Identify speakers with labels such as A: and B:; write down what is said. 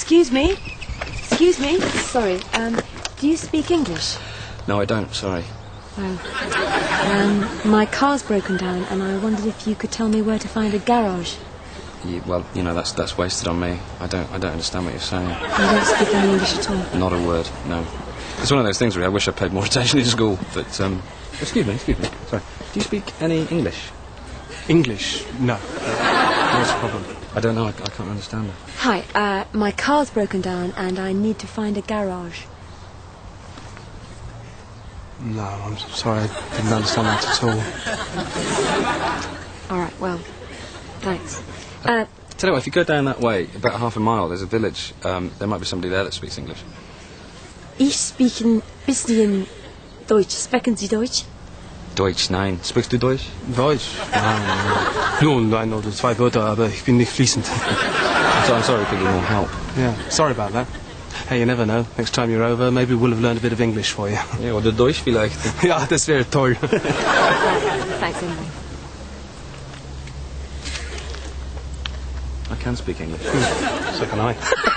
A: Excuse me. Excuse me. Sorry. Do you speak English?
B: No, I don't. Sorry.
A: Oh. My car's broken down, and I wondered if you could tell me where to find a garage.
B: Well, that's wasted on me. I don't understand what you're saying.
A: You don't speak any English at all?
B: Not a word. No. It's one of those things where I wish I paid more attention in school. But excuse me. Sorry. Do you speak any English?
C: English? No. What's the problem?
B: I don't know. I can't understand it.
A: Hi. My car's broken down, and I need to find a garage.
C: No, I'm sorry. I didn't understand that at all.
A: All right. Well, thanks.
B: Tell you what, if you go down that way, about half a mile, there's a village. There might be somebody there that speaks English.
A: Ich speak ein bisschen Deutsch. Sprechen Sie Deutsch?
B: Deutsch, nein. Sprichst du Deutsch?
C: Deutsch? Nein. Nun, ein oder zwei Wörter, aber ich bin nicht fließend.
B: I'm sorry, could you more help?
C: Yeah, sorry about that. Hey, you never know. Next time you're over, maybe we'll have learned a bit of English for you.
B: Ja, oder Deutsch vielleicht.
C: Ja, das wäre toll.
A: Thanks anyway.
B: I can speak English.
C: So can I.